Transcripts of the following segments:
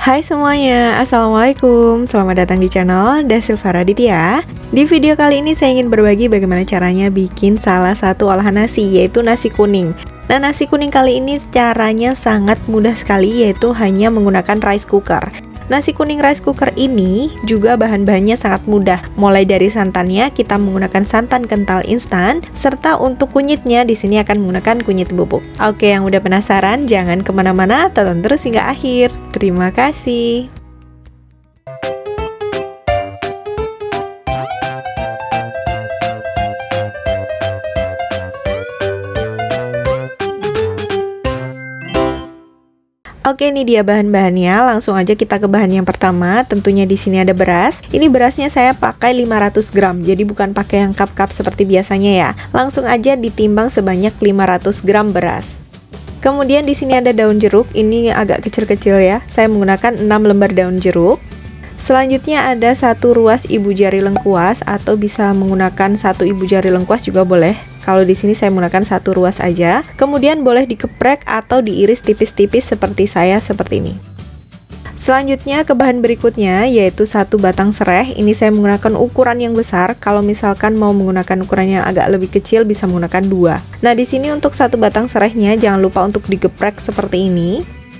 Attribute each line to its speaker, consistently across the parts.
Speaker 1: Hai semuanya, Assalamualaikum. Selamat datang di channel Dasilva Raditya. Di video kali ini saya ingin berbagi bagaimana caranya bikin salah satu olahan nasi, yaitu nasi kuning. Nah, nasi kuning kali ini caranya sangat mudah sekali, yaitu hanya menggunakan rice cooker. Nasi kuning rice cooker ini juga bahan-bahannya sangat mudah. Mulai dari santannya, kita menggunakan santan kental instan, serta untuk kunyitnya di sini akan menggunakan kunyit bubuk. Oke, yang udah penasaran, jangan kemana-mana, tonton terus hingga akhir. Terima kasih. Oke, ini dia bahan-bahannya. Langsung aja kita ke bahan yang pertama. Tentunya di sini ada beras. Ini berasnya saya pakai 500 gram. Jadi bukan pakai yang cup-cup seperti biasanya ya. Langsung aja ditimbang sebanyak 500 gram beras. Kemudian di sini ada daun jeruk. Ini agak kecil-kecil ya. Saya menggunakan 6 lembar daun jeruk. Selanjutnya ada 1 ruas ibu jari lengkuas, atau bisa menggunakan 1 ibu jari lengkuas juga boleh. Kalau di sini saya menggunakan 1 ruas aja. Kemudian boleh dikeprek atau diiris tipis-tipis seperti saya seperti ini. Selanjutnya ke bahan berikutnya, yaitu 1 batang serai. Ini saya menggunakan ukuran yang besar. Kalau misalkan mau menggunakan ukuran yang agak lebih kecil, bisa menggunakan 2. Nah, di sini untuk 1 batang serainya jangan lupa untuk digeprek seperti ini.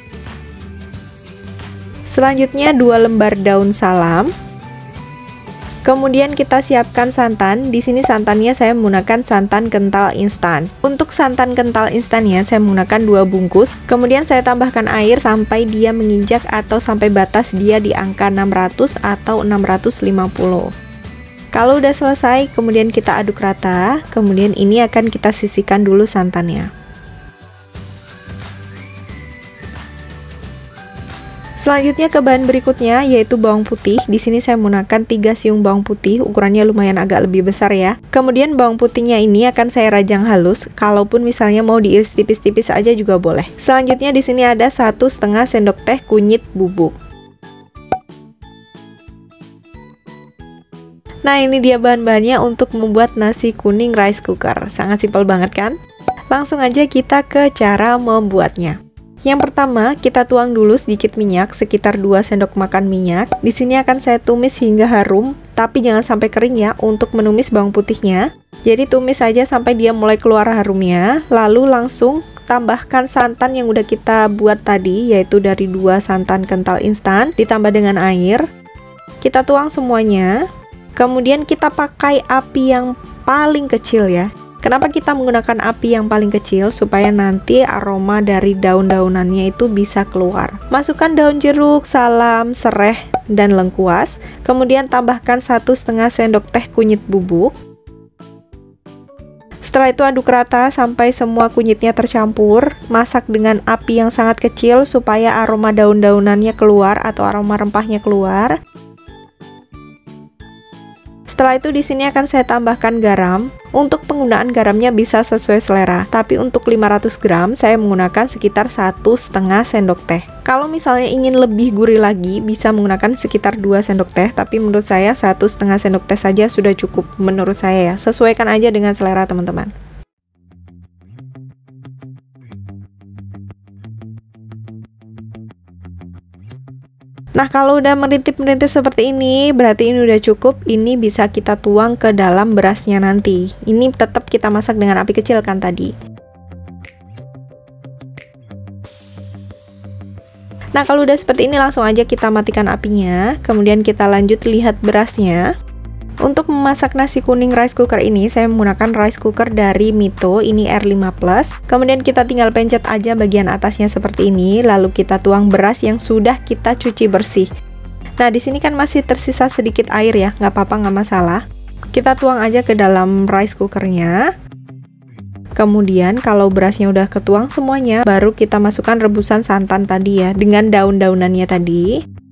Speaker 1: Selanjutnya 2 lembar daun salam. Kemudian kita siapkan santan. Di sini santannya saya menggunakan santan kental instan. Untuk santan kental instannya saya menggunakan 2 bungkus. Kemudian saya tambahkan air sampai dia menginjak atau sampai batas dia di angka 600 atau 650. Kalau udah selesai, kemudian kita aduk rata. Kemudian ini akan kita sisihkan dulu santannya. Selanjutnya ke bahan berikutnya, yaitu bawang putih. Di sini saya menggunakan 3 siung bawang putih, ukurannya lumayan agak lebih besar ya. Kemudian bawang putihnya ini akan saya rajang halus. Kalaupun misalnya mau diiris tipis-tipis aja juga boleh. Selanjutnya di sini ada 1,5 sendok teh kunyit bubuk. Nah, ini dia bahan-bahannya untuk membuat nasi kuning rice cooker. Sangat simpel banget kan? Langsung aja kita ke cara membuatnya. Yang pertama, kita tuang dulu sedikit minyak, sekitar 2 sendok makan minyak. Di sini akan saya tumis hingga harum, tapi jangan sampai kering ya untuk menumis bawang putihnya. Jadi tumis saja sampai dia mulai keluar harumnya, lalu langsung tambahkan santan yang udah kita buat tadi, yaitu dari 2 santan kental instan, ditambah dengan air. Kita tuang semuanya. Kemudian kita pakai api yang paling kecil ya. Kenapa kita menggunakan api yang paling kecil? Supaya nanti aroma dari daun-daunannya itu bisa keluar. Masukkan daun jeruk, salam, serai, dan lengkuas. Kemudian tambahkan 1,5 sendok teh kunyit bubuk. Setelah itu aduk rata sampai semua kunyitnya tercampur. Masak dengan api yang sangat kecil supaya aroma daun-daunannya keluar atau aroma rempahnya keluar. Setelah itu di sini akan saya tambahkan garam. Untuk penggunaan garamnya bisa sesuai selera, tapi untuk 500 gram saya menggunakan sekitar 1,5 sendok teh. Kalau misalnya ingin lebih gurih lagi, bisa menggunakan sekitar 2 sendok teh, tapi menurut saya 1,5 sendok teh saja sudah cukup menurut saya ya. Sesuaikan aja dengan selera teman-teman. Nah, kalau udah merintip-merintip seperti ini, berarti ini udah cukup. Ini bisa kita tuang ke dalam berasnya nanti. Ini tetap kita masak dengan api kecil kan tadi. Nah, kalau udah seperti ini langsung aja kita matikan apinya. Kemudian kita lanjut lihat berasnya. Untuk memasak nasi kuning rice cooker ini, saya menggunakan rice cooker dari Mito, ini R5+. Kemudian kita tinggal pencet aja bagian atasnya seperti ini, lalu kita tuang beras yang sudah kita cuci bersih. Nah, di sini kan masih tersisa sedikit air ya, nggak apa-apa, nggak masalah. Kita tuang aja ke dalam rice cookernya. Kemudian kalau berasnya udah ketuang semuanya, baru kita masukkan rebusan santan tadi ya, dengan daun-daunannya tadi.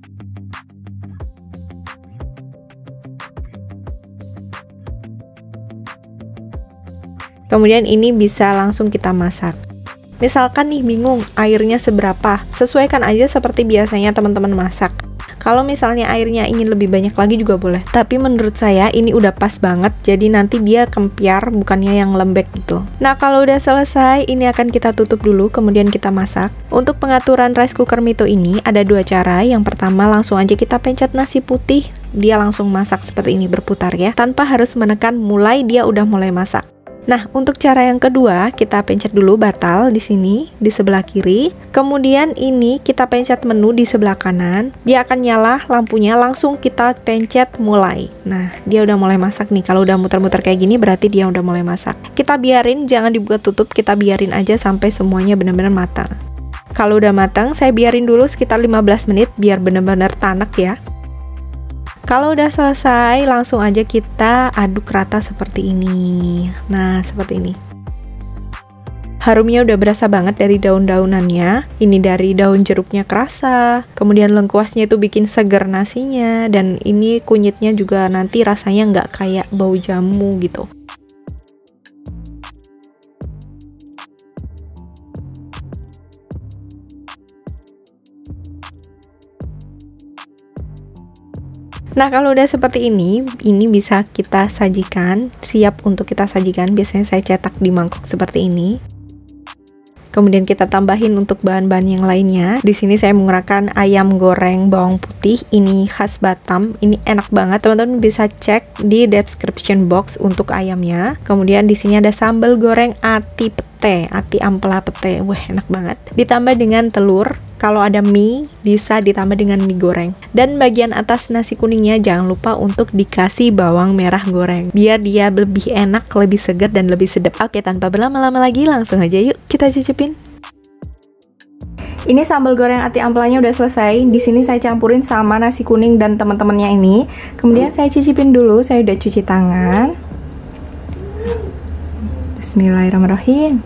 Speaker 1: Kemudian ini bisa langsung kita masak. Misalkan nih bingung airnya seberapa, sesuaikan aja seperti biasanya teman-teman masak. Kalau misalnya airnya ingin lebih banyak lagi juga boleh, tapi menurut saya ini udah pas banget, jadi nanti dia kempiar bukannya yang lembek gitu. Nah, kalau udah selesai, ini akan kita tutup dulu, kemudian kita masak. Untuk pengaturan rice cooker Mito ini ada dua cara. Yang pertama, langsung aja kita pencet nasi putih, dia langsung masak seperti ini berputar ya, tanpa harus menekan mulai dia udah mulai masak. Nah, untuk cara yang kedua, kita pencet dulu batal di sini, di sebelah kiri. Kemudian ini kita pencet menu di sebelah kanan. Dia akan nyala lampunya, langsung kita pencet mulai. Nah, dia udah mulai masak nih. Kalau udah muter-muter kayak gini, berarti dia udah mulai masak. Kita biarin, jangan dibuka tutup, kita biarin aja sampai semuanya benar-benar matang. Kalau udah matang, saya biarin dulu sekitar 15 menit, biar benar-benar tanak ya. Kalau udah selesai, langsung aja kita aduk rata seperti ini. Nah, seperti ini. Harumnya udah berasa banget dari daun-daunannya. Ini dari daun jeruknya kerasa. Kemudian lengkuasnya itu bikin seger nasinya. Dan ini kunyitnya juga nanti rasanya nggak kayak bau jamu gitu. Nah, kalau udah seperti ini bisa kita sajikan, siap untuk kita sajikan. Biasanya saya cetak di mangkok seperti ini. Kemudian kita tambahin untuk bahan-bahan yang lainnya. Di sini saya menggunakan ayam goreng bawang putih, ini khas Batam. Ini enak banget, teman-teman bisa cek di description box untuk ayamnya. Kemudian di sini ada sambal goreng ati pete, ati ampela pete. Wah, enak banget. Ditambah dengan telur. Kalau ada mie, bisa ditambah dengan mie goreng. Dan bagian atas nasi kuningnya jangan lupa untuk dikasih bawang merah goreng, biar dia lebih enak, lebih segar, dan lebih sedap. Oke, tanpa berlama-lama lagi, langsung aja yuk kita cicipin. Ini sambal goreng ati ampelanya udah selesai. Di sini saya campurin sama nasi kuning dan teman-temannya ini. Kemudian saya cicipin dulu, saya udah cuci tangan. Bismillahirrahmanirrahim.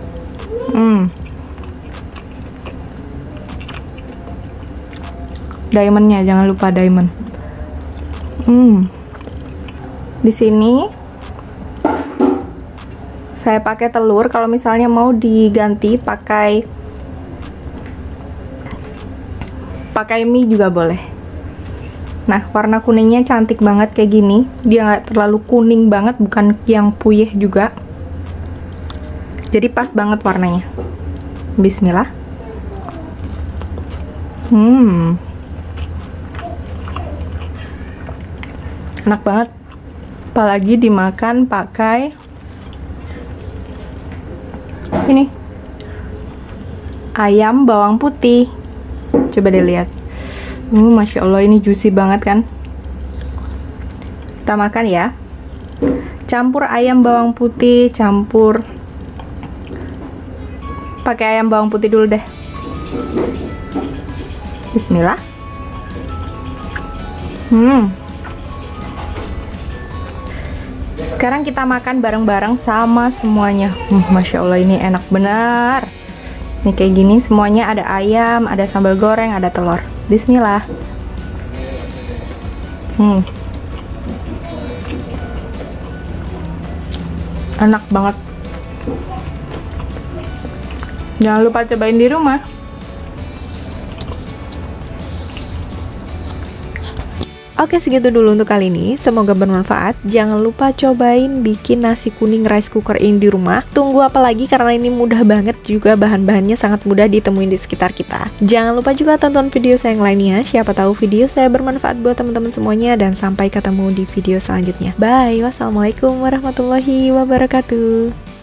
Speaker 1: Diamondnya jangan lupa diamond. Di sini saya pakai telur. Kalau misalnya mau diganti pakai mie juga boleh. Nah, warna kuningnya cantik banget kayak gini. Dia nggak terlalu kuning banget, bukan yang puyeh juga. Jadi pas banget warnanya. Bismillah. Enak banget, apalagi dimakan pakai ini ayam bawang putih. Coba deh lihat, Masya Allah, ini juicy banget kan. Kita makan ya. Campur ayam bawang putih, campur pakai ayam bawang putih dulu deh. Bismillah. Sekarang kita makan bareng-bareng sama semuanya. Masya Allah, ini enak benar. Ini kayak gini semuanya, ada ayam, ada sambal goreng, ada telur. Bismillah. Enak banget. Jangan lupa cobain di rumah. Oke, segitu dulu untuk kali ini. Semoga bermanfaat. Jangan lupa cobain bikin nasi kuning rice cooker ini di rumah. Tunggu apa lagi, karena ini mudah banget juga, bahan-bahannya sangat mudah ditemuin di sekitar kita. Jangan lupa juga tonton video saya yang lainnya. Siapa tahu video saya bermanfaat buat teman-teman semuanya, dan sampai ketemu di video selanjutnya. Bye. Wassalamualaikum warahmatullahi wabarakatuh.